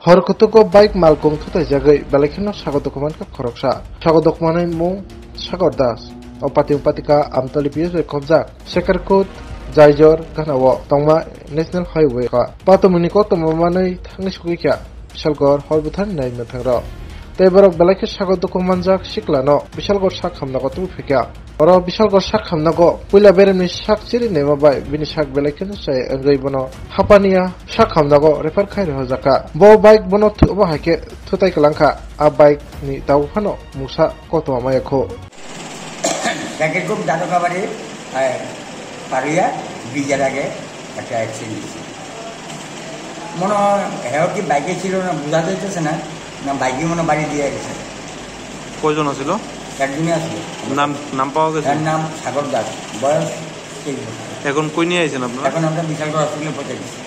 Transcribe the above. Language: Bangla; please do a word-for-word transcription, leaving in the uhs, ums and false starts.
hor Kuthugo bike malkung Thuthai jagai balakhino sagod kumanka khoroksa sagod kumanai mung Sagor Das opati upatika amtali piyes khobjak sekarkut jaijor ganawo tongma national highway ka patomuni ko tomamanai thangni sugikya bisalgor horbuthan nai methangra teborok balakhe sagod kumanjak siklano bisalgor sak khamnago tu phekya oro bisalgor sak khamnago puila beremni sak chiri nemabai bini sak balakhe sai angai bono hapania sak khamnago refer khai rojaka bo bike bono thuba hake Thuthai Kwlangjakkha a bike ni tau phano musa ko to amayakho যাকে খুব দাদকাবাড়ি পারিয়া ব্রিজের আগে একটা অ্যাক্সিডেন্ট হয়েছে মনে হয় হ্যাঁ কি বাইকে ছিল না বোঝা যাইতেছে না না বাইকে মনে বাড়ি দিয়ে গেছে কয়জন ছিল একদিনই আসলো নাম নাম পাওয়া গেছে তার নাম সাগর দাস বয়স তেইশ বছর এখন কই নিয়ে আইছেন আপনারা এখন আমরা বিশালগড় হসপিটালে পৌঁছে গেছি